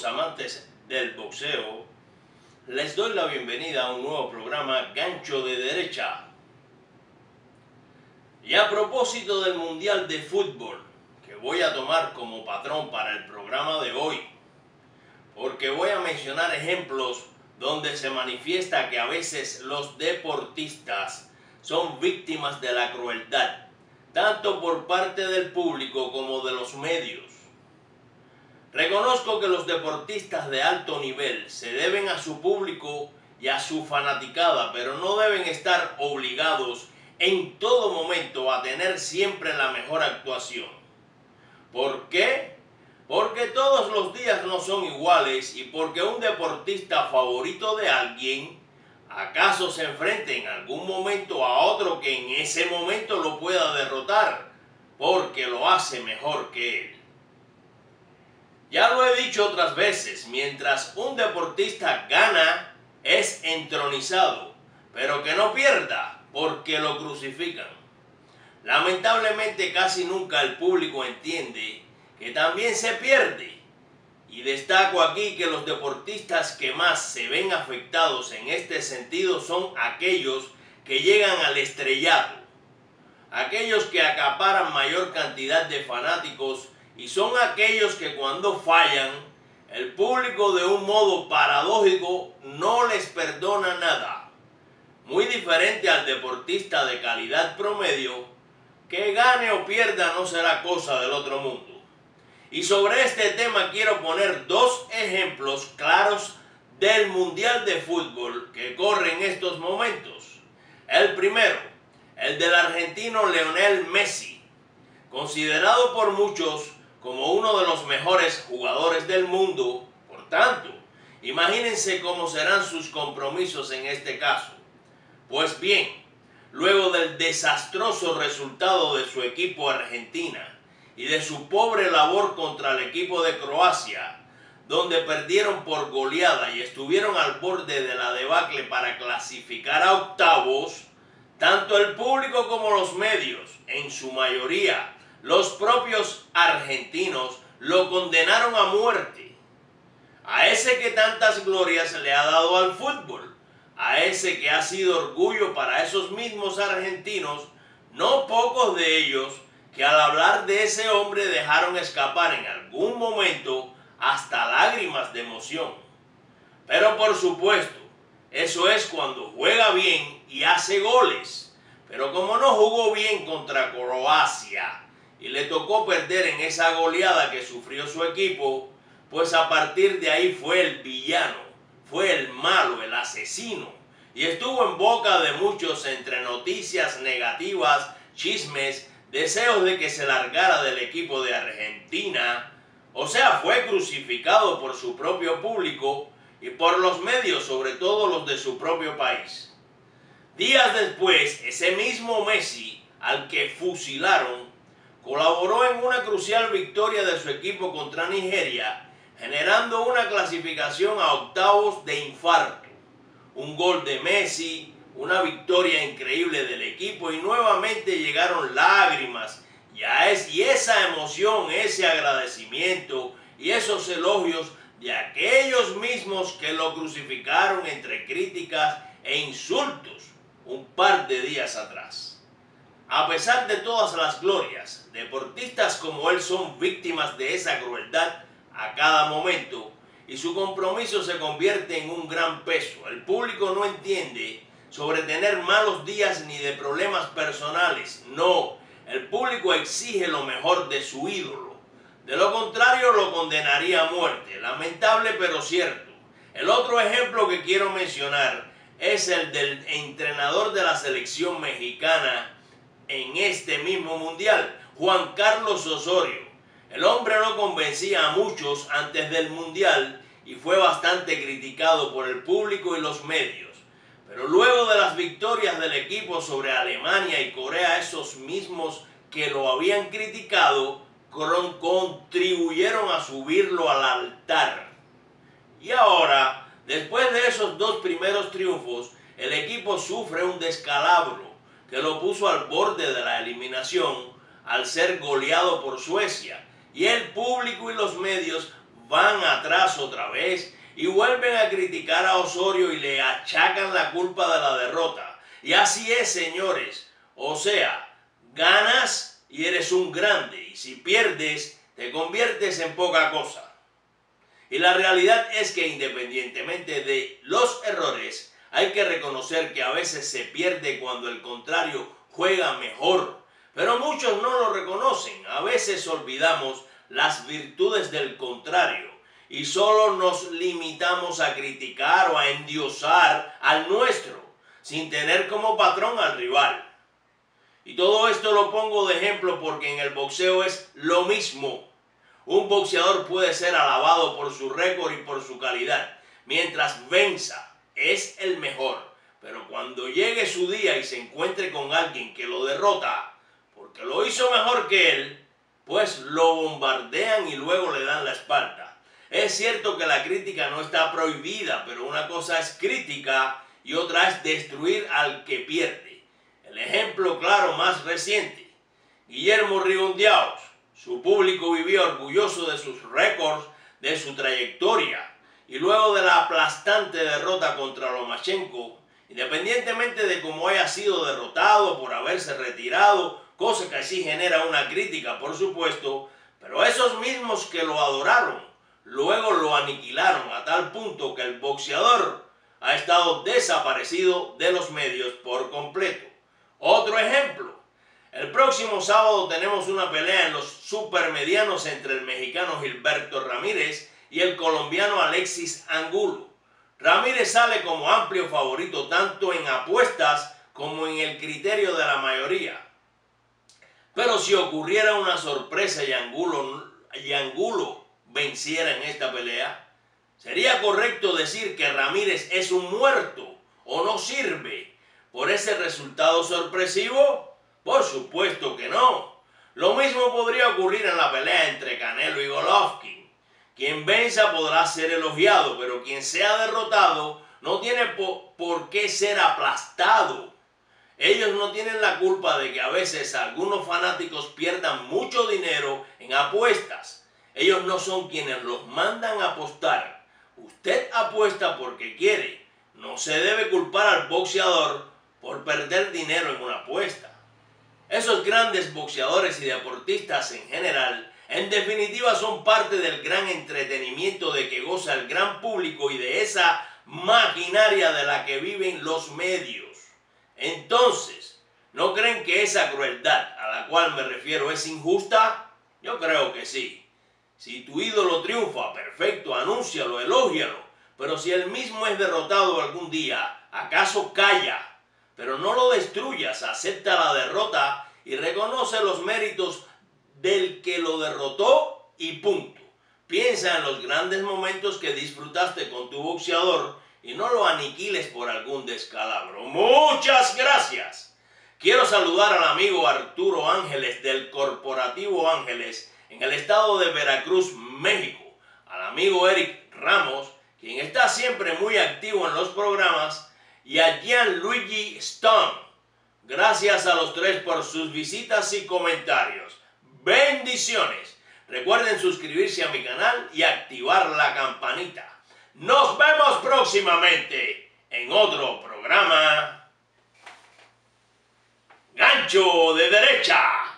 amantes del boxeo, les doy la bienvenida a un nuevo programa Gancho de Derecha. Y a propósito del Mundial de Fútbol, que voy a tomar como patrón para el programa de hoy, porque voy a mencionar ejemplos donde se manifiesta que a veces los deportistas son víctimas de la crueldad, tanto por parte del público como de los medios. Reconozco que los deportistas de alto nivel se deben a su público y a su fanaticada, pero no deben estar obligados en todo momento a tener siempre la mejor actuación. ¿Por qué? Porque todos los días no son iguales y porque un deportista favorito de alguien acaso se enfrente en algún momento a otro que en ese momento lo pueda derrotar, porque lo hace mejor que él. Ya lo he dicho otras veces, mientras un deportista gana, es entronizado, pero que no pierda, porque lo crucifican. Lamentablemente casi nunca el público entiende que también se pierde. Y destaco aquí que los deportistas que más se ven afectados en este sentido son aquellos que llegan al estrellato, aquellos que acaparan mayor cantidad de fanáticos y son aquellos que cuando fallan, el público de un modo paradójico no les perdona nada. Muy diferente al deportista de calidad promedio, que gane o pierda no será cosa del otro mundo. Y sobre este tema quiero poner dos ejemplos claros del Mundial de Fútbol que corre en estos momentos. El primero, el del argentino Lionel Messi, considerado por muchos como uno de los mejores jugadores del mundo. Por tanto, imagínense cómo serán sus compromisos en este caso. Pues bien, luego del desastroso resultado de su equipo Argentina y de su pobre labor contra el equipo de Croacia, donde perdieron por goleada y estuvieron al borde de la debacle para clasificar a octavos, tanto el público como los medios, en su mayoría los propios argentinos, lo condenaron a muerte. A ese que tantas glorias le ha dado al fútbol, a ese que ha sido orgullo para esos mismos argentinos, no pocos de ellos que al hablar de ese hombre dejaron escapar en algún momento hasta lágrimas de emoción. Pero por supuesto, eso es cuando juega bien y hace goles. Pero como no jugó bien contra Croacia y le tocó perder en esa goleada que sufrió su equipo, pues a partir de ahí fue el villano, fue el malo, el asesino, y estuvo en boca de muchos entre noticias negativas, chismes, deseos de que se largara del equipo de Argentina. O sea, fue crucificado por su propio público y por los medios, sobre todo los de su propio país. Días después, ese mismo Messi, al que fusilaron, colaboró en una crucial victoria de su equipo contra Nigeria, generando una clasificación a octavos de infarto. Un gol de Messi, una victoria increíble del equipo y nuevamente llegaron lágrimas y esa emoción, ese agradecimiento y esos elogios de aquellos mismos que lo crucificaron entre críticas e insultos un par de días atrás. A pesar de todas las glorias, deportistas como él son víctimas de esa crueldad a cada momento y su compromiso se convierte en un gran peso. El público no entiende sobre tener malos días ni de problemas personales. No, el público exige lo mejor de su ídolo. De lo contrario lo condenaría a muerte. Lamentable pero cierto. El otro ejemplo que quiero mencionar es el del entrenador de la selección mexicana en este mismo mundial, Juan Carlos Osorio. El hombre no convencía a muchos antes del mundial y fue bastante criticado por el público y los medios. Pero luego de las victorias del equipo sobre Alemania y Corea, esos mismos que lo habían criticado contribuyeron a subirlo al altar. Y ahora, después de esos dos primeros triunfos, el equipo sufre un descalabro que lo puso al borde de la eliminación al ser goleado por Suecia. Y el público y los medios van atrás otra vez y vuelven a criticar a Osorio y le achacan la culpa de la derrota. Y así es, señores. O sea, ganas y eres un grande, y si pierdes, te conviertes en poca cosa. Y la realidad es que independientemente de los errores, hay que reconocer que a veces se pierde cuando el contrario juega mejor. Pero muchos no lo reconocen. A veces olvidamos las virtudes del contrario y solo nos limitamos a criticar o a endiosar al nuestro, sin tener como patrón al rival. Y todo esto lo pongo de ejemplo porque en el boxeo es lo mismo. Un boxeador puede ser alabado por su récord y por su calidad, mientras venza, es el mejor. Pero cuando llegue su día y se encuentre con alguien que lo derrota, porque lo hizo mejor que él, pues lo bombardean y luego le dan la espalda. Es cierto que la crítica no está prohibida, pero una cosa es crítica y otra es destruir al que pierde. El ejemplo claro más reciente, Guillermo Rigondeaux. Su público vivía orgulloso de sus récords, de su trayectoria, y luego de la aplastante derrota contra Lomachenko, independientemente de cómo haya sido derrotado por haberse retirado, cosa que sí genera una crítica, por supuesto, pero esos mismos que lo adoraron, luego lo aniquilaron a tal punto que el boxeador ha estado desaparecido de los medios por completo. Otro ejemplo. El próximo sábado tenemos una pelea en los supermedianos entre el mexicano Gilberto Ramírez y el colombiano Alexis Angulo. Ramírez sale como amplio favorito tanto en apuestas como en el criterio de la mayoría. Pero si ocurriera una sorpresa y Angulo venciera en esta pelea, ¿sería correcto decir que Ramírez es un muerto o no sirve por ese resultado sorpresivo? Por supuesto que no. Lo mismo podría ocurrir en la pelea entre Canelo y Golovkin. Quien venza podrá ser elogiado, pero quien sea derrotado no tiene por qué ser aplastado. Ellos no tienen la culpa de que a veces algunos fanáticos pierdan mucho dinero en apuestas. Ellos no son quienes los mandan a apostar. Usted apuesta porque quiere. No se debe culpar al boxeador por perder dinero en una apuesta. Esos grandes boxeadores y deportistas en general, en definitiva son parte del gran entretenimiento de que goza el gran público y de esa maquinaria de la que viven los medios. Entonces, ¿no creen que esa crueldad a la cual me refiero es injusta? Yo creo que sí. Si tu ídolo triunfa, perfecto, anúncialo, elógialo. Pero si él mismo es derrotado algún día, ¿acaso calla? Pero no lo destruyas, acepta la derrota y reconoce los méritos del que lo derrotó y punto. Piensa en los grandes momentos que disfrutaste con tu boxeador y no lo aniquiles por algún descalabro. ¡Muchas gracias! Quiero saludar al amigo Arturo Ángeles del Corporativo Ángeles en el estado de Veracruz, México. Al amigo Eric Ramos, quien está siempre muy activo en los programas, y a Gianluigi Stone. Gracias a los tres por sus visitas y comentarios. Bendiciones. Recuerden suscribirse a mi canal y activar la campanita. Nos vemos próximamente en otro programa. Gancho de derecha.